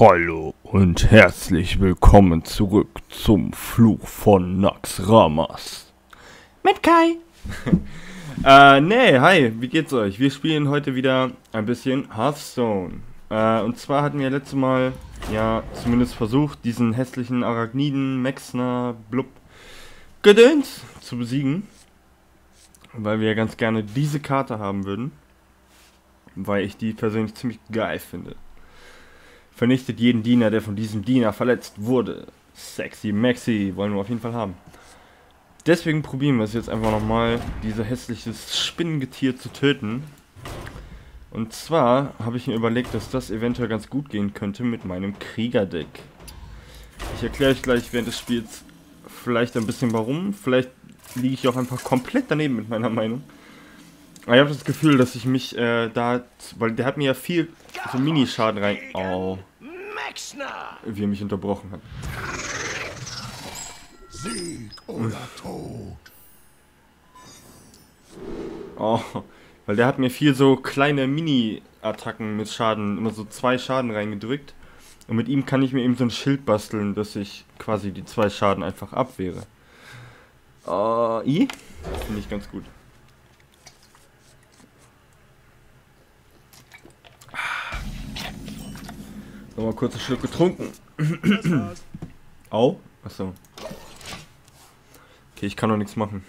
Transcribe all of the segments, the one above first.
Hallo und herzlich willkommen zurück zum Fluch von Naxxramas. Mit Kai. Hi, wie geht's euch? Wir spielen heute wieder ein bisschen Hearthstone. Und zwar hatten wir letztes Mal, ja, zumindest versucht, diesen hässlichen Arachniden, Mexner, Blub, Gedöns zu besiegen. Weil wir ganz gerne diese Karte haben würden. Weil ich die persönlich ziemlich geil finde. Vernichtet jeden Diener, der von diesem Diener verletzt wurde. Sexy Maxi, wollen wir auf jeden Fall haben. Deswegen probieren wir es jetzt einfach nochmal, dieses hässliches Spinnengetier zu töten. Und zwar habe ich mir überlegt, dass das eventuell ganz gut gehen könnte mit meinem Kriegerdeck. Ich erkläre euch gleich während des Spiels vielleicht ein bisschen warum. Vielleicht liege ich auch einfach komplett daneben mit meiner Meinung. Aber ich habe das Gefühl, dass ich mich weil der hat mir ja viel so Minischaden rein... Oh. Wie er mich unterbrochen hat. Sieg oder Tod. Oh, weil der hat mir viel so kleine Mini-Attacken mit Schaden, immer so 2 Schaden reingedrückt. Und mit ihm kann ich mir eben so ein Schild basteln, dass ich quasi die 2 Schaden einfach abwehre. Finde ich ganz gut. Nochmal kurz einen Schluck getrunken. Au? Achso. Okay, ich kann doch nichts machen.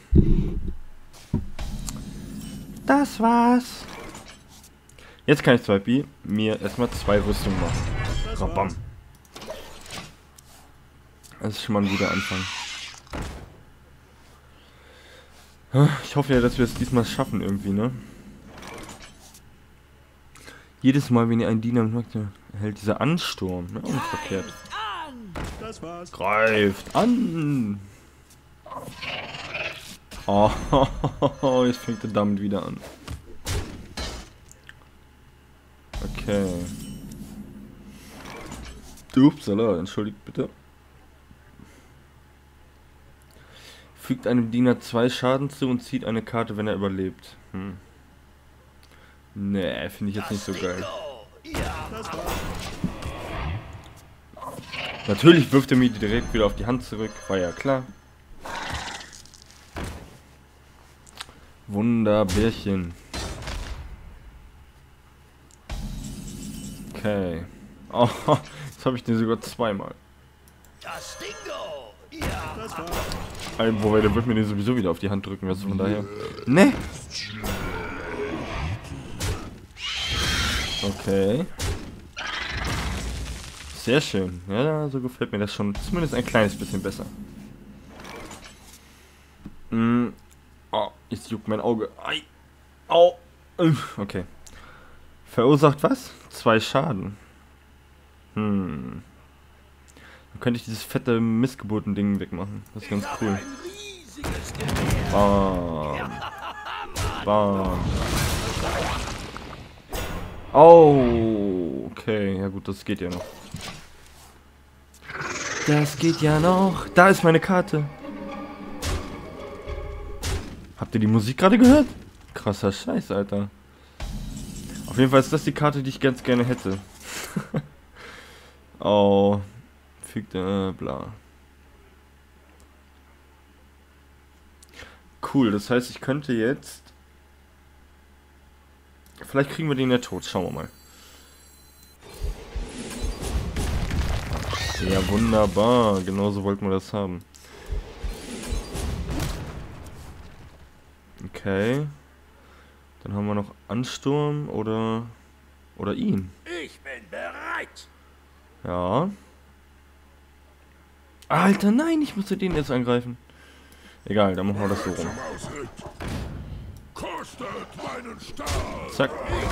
Das war's. Jetzt kann ich mir erstmal 2 Rüstungen machen. Rabam. Das ist schon mal ein guter Anfang. Ich hoffe ja, dass wir es diesmal schaffen irgendwie, ne? Jedes Mal, wenn ihr einen Diener macht, erhält dieser Ansturm. Ne? Nicht verkehrt. Das war's. Greift an! Oh, jetzt fängt er damit wieder an. Okay. Upsala, entschuldigt bitte. Fügt einem Diener 2 Schaden zu und zieht eine Karte, wenn er überlebt. Nee, finde ich jetzt nicht so geil. Natürlich wirft er mir die direkt wieder auf die Hand zurück, war ja klar. Wunderbärchen. Okay. Oh, jetzt habe ich den sogar 2-mal. Wobei, der wird mir den sowieso wieder auf die Hand drücken, also von daher. Ne! Okay. Sehr schön. Ja, so gefällt mir das schon zumindest ein kleines bisschen besser. Oh, jetzt juckt mein Auge. Ai. Au. Okay. Verursacht was? 2 Schaden. Dann könnte ich dieses fette Missgeburten-Ding wegmachen. Das ist ganz cool. Bam. Bam. Oh, okay. Ja gut, das geht ja noch. Das geht ja noch. Da ist meine Karte. Habt ihr die Musik gerade gehört? Krasser Scheiß, Alter. Auf jeden Fall ist das die Karte, die ich ganz gerne hätte. Oh. Fügt, bla. Cool, das heißt, ich könnte jetzt... Vielleicht kriegen wir den ja tot, schauen wir mal. Ja, wunderbar, genauso wollten wir das haben. Okay. Dann haben wir noch Ansturm oder ihn. Ich bin bereit. Ja. Alter, nein, ich musste den jetzt angreifen. Egal, dann machen wir das so rum. Kostet meinen Stahl. Zack.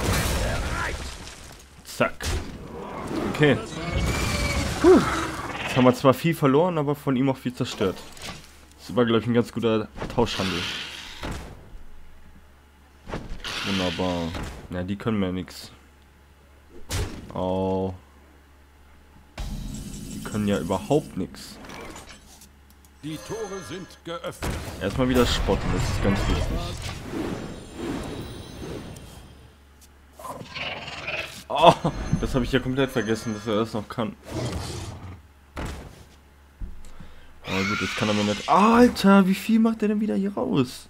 Zack. Okay. Jetzt haben wir zwar viel verloren, aber von ihm auch viel zerstört. Das war, glaube ich, ein ganz guter Tauschhandel. Wunderbar. Ja, die können mir nichts. Oh. Die können ja überhaupt nichts. Die Tore sind geöffnet. Erstmal wieder spotten, das ist ganz wichtig. Oh, Das habe ich ja komplett vergessen, dass er das noch kann. Na gut, das kann er mir nicht. Alter, wie viel macht er denn wieder hier raus?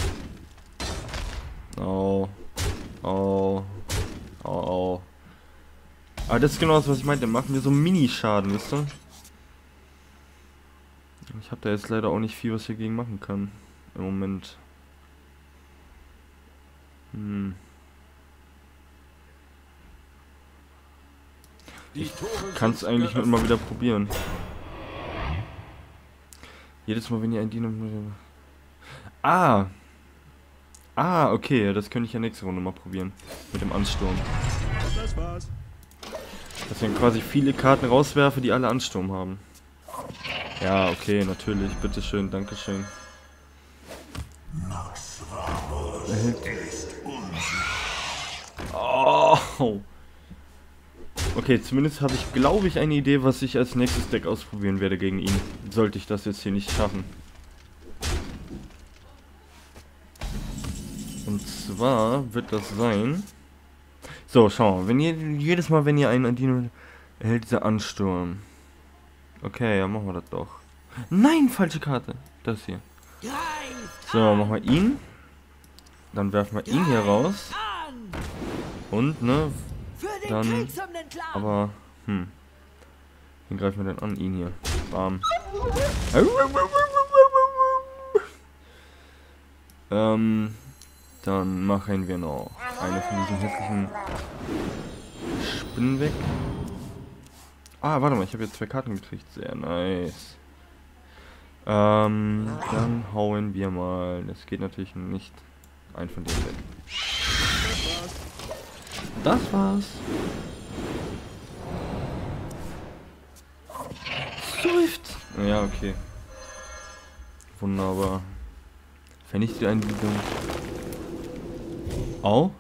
Oh. Oh. Oh, oh. Aber das ist genau das, was ich meinte. Machen wir so Mini-Schaden, wisst ihr? Ich habe da jetzt leider auch nicht viel, was ich dagegen machen kann. Im Moment. Ich kann es eigentlich nur immer wieder probieren. Jedes Mal, wenn ihr ein Dino... Ah! Ah, okay, das könnte ich ja nächste Runde mal probieren. Mit dem Ansturm. Das war's. Dass ich dann quasi viele Karten rauswerfe, die alle Ansturm haben. Ja, okay, natürlich. Bitteschön, dankeschön. Oh! Okay, zumindest habe ich, glaube ich, eine Idee, was ich als nächstes Deck ausprobieren werde gegen ihn. Sollte ich das jetzt hier nicht schaffen. Und zwar wird das sein... So, schau mal. Wenn ihr, jedes Mal, wenn ihr einen Dino erhält, dieser Ansturm. Okay, ja, machen wir das doch. Nein, falsche Karte. Das hier. So, machen wir ihn. Dann werfen wir ihn hier raus. Und, ne... Dann... Aber, Wen greifen wir denn an? Ihn hier. Bam. Dann machen wir noch eine von diesen hässlichen Spinnen weg. Ah, warte mal, ich habe jetzt 2 Karten gekriegt. Sehr nice. Dann hauen wir mal. Das geht natürlich nicht. Ein von denen weg. Das war's. Läuft. Ja, okay. Wunderbar. Vernichte ein Video. Au.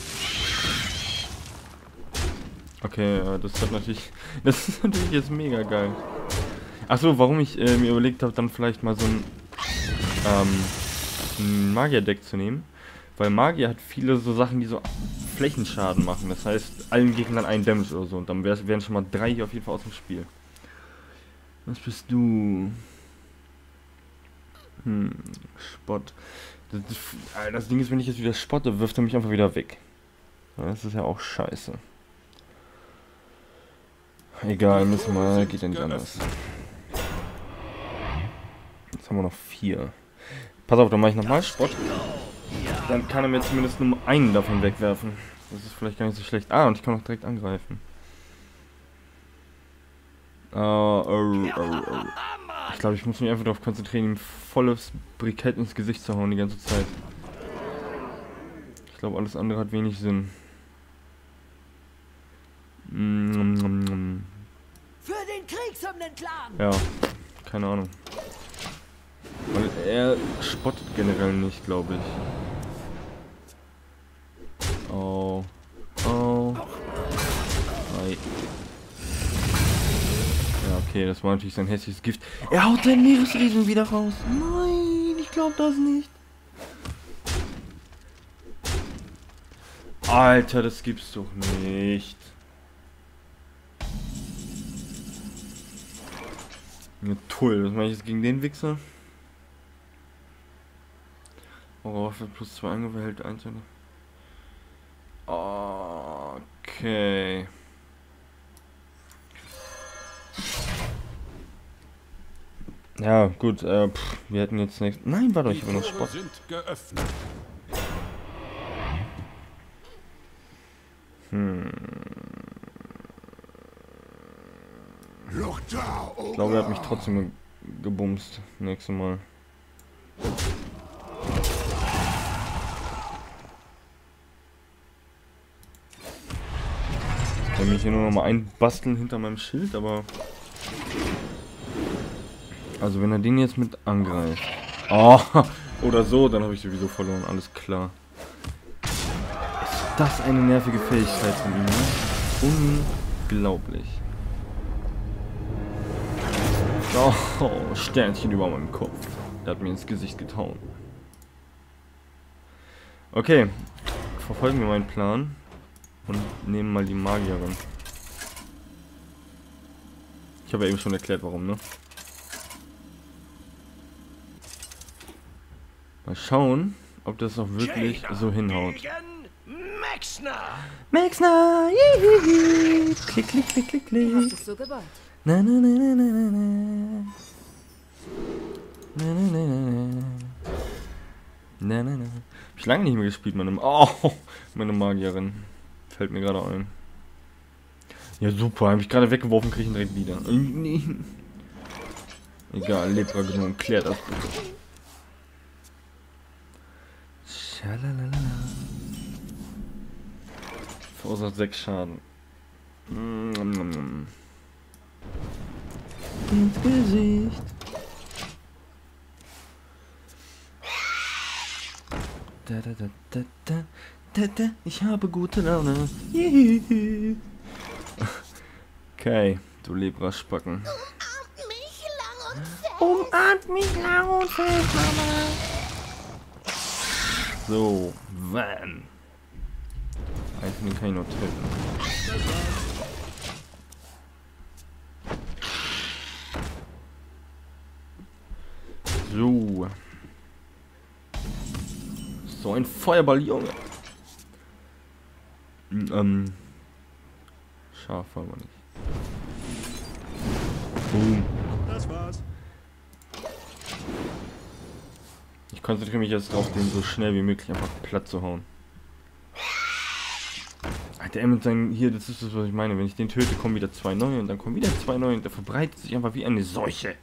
Okay, das hat natürlich. Das ist natürlich jetzt mega geil. Achso, warum ich mir überlegt habe, dann vielleicht mal so ein Magier-Deck zu nehmen. Weil Magier hat viele so Sachen, die so Flächenschaden machen. Das heißt, allen Gegnern einen Damage oder so. Und dann wären schon mal 3 hier auf jeden Fall aus dem Spiel. Was bist du? Spott. Das Ding ist, wenn ich jetzt wieder spotte, wirft er mich einfach wieder weg. Das ist ja auch scheiße. Egal, müssen wir, geht ja nicht anders. Jetzt haben wir noch 4. Pass auf, dann mache ich nochmal Spott. Dann kann er mir zumindest nur einen davon wegwerfen. Das ist vielleicht gar nicht so schlecht. Ah, und ich kann auch direkt angreifen. Ich glaube, ich muss mich einfach darauf konzentrieren, ihm volles Brikett ins Gesicht zu hauen die ganze Zeit. Ich glaube, alles andere hat wenig Sinn. Für den kriegshymnen Clan! Ja, keine Ahnung. Weil er spottet generell nicht, glaube ich. Oh. Oh. Nein. Ja, okay, das war natürlich sein hässliches Gift. Er haut seinen Meeresriesen wieder raus. Nein, ich glaube das nicht. Alter, das gibt's doch nicht. Ja, toll, was mache ich jetzt gegen den Wichser? Horrorwaffe plus 2 angewählt, 1. Okay. Ja, gut, wir hätten jetzt nichts. Nein, warte, ich habe noch Sport. Ich glaube, er hat mich trotzdem gebumst. Nächstes Mal. Ich kann mich hier nur noch mal einbasteln hinter meinem Schild, aber... Also wenn er den jetzt mit angreift. Oh, oder so, dann habe ich sowieso verloren, alles klar. Ist das eine nervige Fähigkeit von ihm, ne? Unglaublich. Oh, Sternchen über meinem Kopf. Er hat mir ins Gesicht gehauen. Okay, verfolgen wir meinen Plan und nehmen mal die Magierin. Ich habe ja eben schon erklärt, warum, ne? Mal schauen, ob das auch wirklich so hinhaut. Maxner! Klick, klick, klick, klick, klick. Du hast es so gewollt. Na, na, na, na, na, na, na. Na, na, na, na. Na, na, na. Hab ich lange nicht mehr gespielt, meine Magierin. Fällt mir gerade ein. Ja, super. Habe ich gerade weggeworfen, kriege ich ihn direkt wieder. Egal, Lepra genommen. Klärt das bitte. Schalalala. Verursacht 6 Schaden. Ins Gesicht. Da, da, da, da, da, da, da. Ich habe gute Laune. Okay, du Lepra-Spacken. Umarmt mich lang und fest, Mama. So, wann? Den kann ich noch töten. So. So ein Feuerball, Junge. Scharf aber nicht. Boom. Das war's. Ich konzentriere mich jetzt drauf, den so schnell wie möglich einfach platt zu hauen. Der mit seinen, hier, das ist das, was ich meine. Wenn ich den töte, kommen wieder 2 neue und dann kommen wieder 2 neue und der verbreitet sich einfach wie eine Seuche.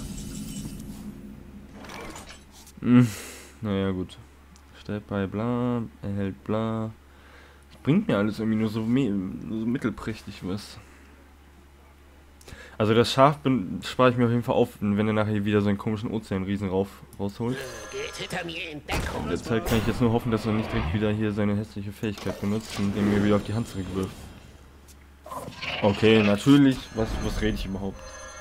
Naja, gut. Stellt bei bla, erhält bla. Das bringt mir alles irgendwie nur so mittelprächtig was. Also das Schaf spare ich mir auf jeden Fall auf, wenn er nachher wieder so einen komischen Ozeanriesen rausholt. In der Zeit kann ich jetzt nur hoffen, dass er nicht direkt wieder hier seine hässliche Fähigkeit benutzt und den mir wieder auf die Hand zurückwirft. Okay, natürlich. Was rede ich überhaupt?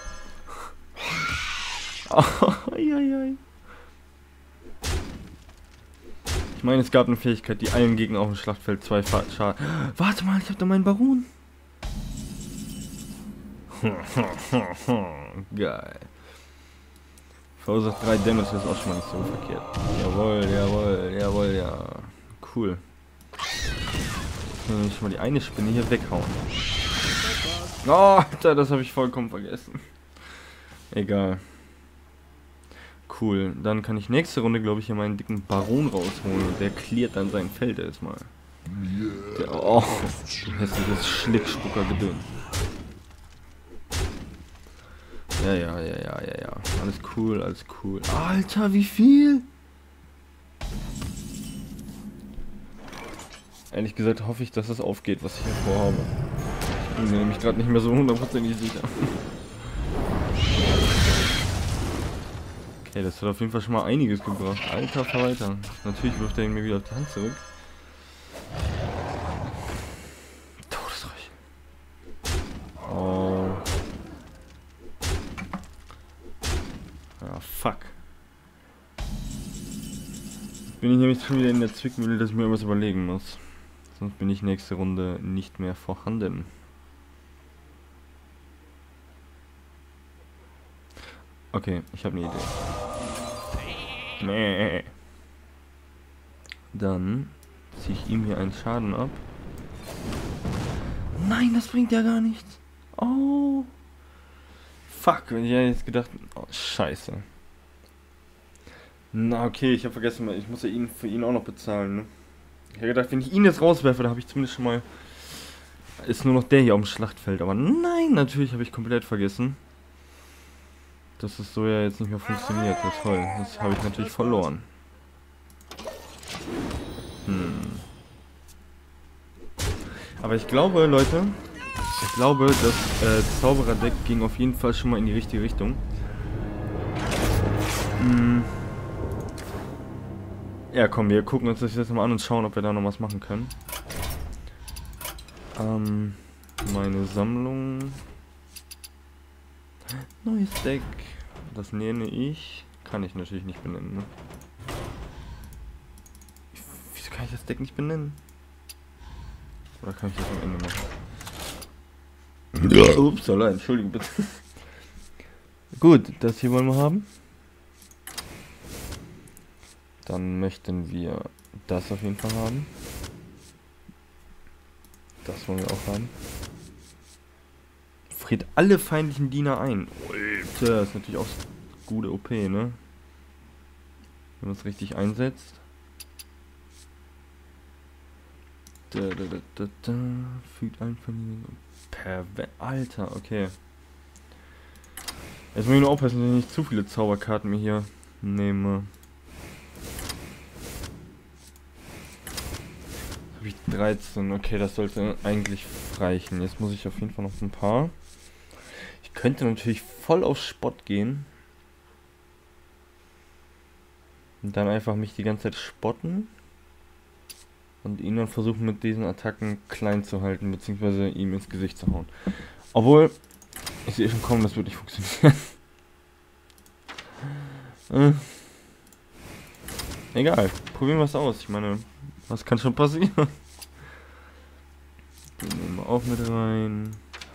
Ich meine, es gab eine Fähigkeit, die allen Gegnern auf dem Schlachtfeld 2 Schaden. Warte mal, ich habe da meinen Baron. Geil. Verursacht 3 Damage, das ist auch schon mal nicht so verkehrt. Jawohl, jawohl, jawohl, ja. Cool. Jetzt kann ich mal die eine Spinne hier weghauen. Oh, Alter, das habe ich vollkommen vergessen. Egal. Cool. Dann kann ich nächste Runde, glaube ich, hier meinen dicken Baron rausholen. Und der cleart dann sein Feld erstmal. Oh, du hässliches Schlickspucker-Gedöns. Ja. Alles cool, alles cool. Alter, wie viel? Ehrlich gesagt hoffe ich, dass das aufgeht, was ich hier vorhabe. Ich bin mir nämlich gerade nicht mehr so hundertprozentig sicher. Okay, das hat auf jeden Fall schon mal einiges gebracht. Alter Verwalter. Natürlich wirft er ihn mir wieder auf die Hand zurück. Todesreich. Oh. Ja, fuck. Bin ich nämlich schon wieder in der Zwickmühle, dass ich mir was überlegen muss. Sonst bin ich nächste Runde nicht mehr vorhanden. Okay, ich habe eine Idee. Nee. Dann ziehe ich ihm hier einen Schaden ab. Nein, das bringt ja gar nichts. Oh. Fuck, wenn ich ja jetzt gedacht... Oh, scheiße. Na okay, ich habe vergessen, ich muss ja für ihn auch noch bezahlen, ne? Ich habe gedacht, wenn ich ihn jetzt rauswerfe, da habe ich zumindest schon mal... Ist nur noch der hier auf dem Schlachtfeld. Aber nein, natürlich habe ich komplett vergessen. Dass es so ja jetzt nicht mehr funktioniert. Ja, toll. Das habe ich natürlich verloren. Aber ich glaube, Leute... Ich glaube, das Zauberer-Deck ging auf jeden Fall schon mal in die richtige Richtung. Ja, komm, wir gucken uns das jetzt mal an und schauen, ob wir da noch was machen können. Meine Sammlung. Neues Deck. Das nenne ich. Kann ich natürlich nicht benennen, ne? Wieso kann ich das Deck nicht benennen? Oder kann ich das am Ende machen? Ups, allein, Entschuldigung bitte. Gut, das hier wollen wir haben. Dann möchten wir das auf jeden Fall haben. Das wollen wir auch haben. Friert alle feindlichen Diener ein. Alter, das ist natürlich auch gute OP, ne? Wenn man es richtig einsetzt. Fügt allen Familien. Alter, okay. Jetzt muss ich nur aufpassen, dass ich nicht zu viele Zauberkarten mir hier nehme. Habe ich 13. Okay, das sollte eigentlich reichen. Jetzt muss ich auf jeden Fall noch ein paar. Ich könnte natürlich voll auf Spott gehen. Und dann einfach mich die ganze Zeit spotten. Und ihn dann versuchen mit diesen Attacken klein zu halten, beziehungsweise ihm ins Gesicht zu hauen. Obwohl, ich sehe schon kommen, das wird nicht funktionieren. Egal, probieren wir es aus. Ich meine, was kann schon passieren? Den nehmen wir auch mit rein.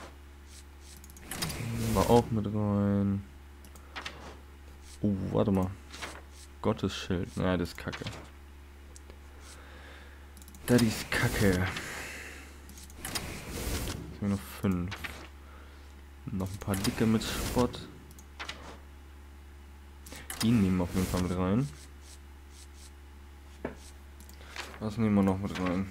Den nehmen wir auch mit rein. Oh, warte mal. Gottesschild. Naja, das ist kacke. Das ist kacke. Jetzt haben wir noch 5. Noch ein paar dicke mit Spott. Ihn nehmen wir auf jeden Fall mit rein. Was nehmen wir noch mit rein?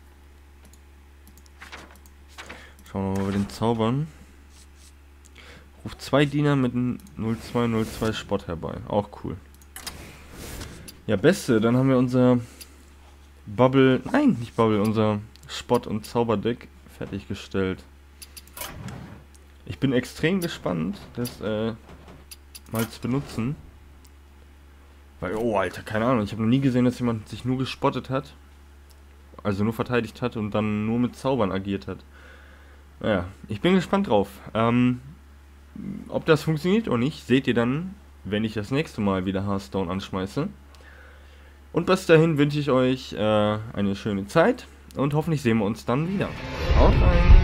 Schauen wir mal bei den Zaubern. Ruft 2 Diener mit 0202 Spott herbei. Auch cool. Ja, beste. Dann haben wir unser Bubble, nein, nicht Bubble, unser Spott- und Zauberdeck fertiggestellt. Ich bin extrem gespannt, das mal zu benutzen. Weil, oh Alter, keine Ahnung, ich habe noch nie gesehen, dass jemand sich nur gespottet hat. Also nur verteidigt hat und dann nur mit Zaubern agiert hat. Naja, ich bin gespannt drauf. Ob das funktioniert oder nicht, seht ihr dann, wenn ich das nächste Mal wieder Hearthstone anschmeiße. Und bis dahin wünsche ich euch eine schöne Zeit und hoffentlich sehen wir uns dann wieder. Haut rein!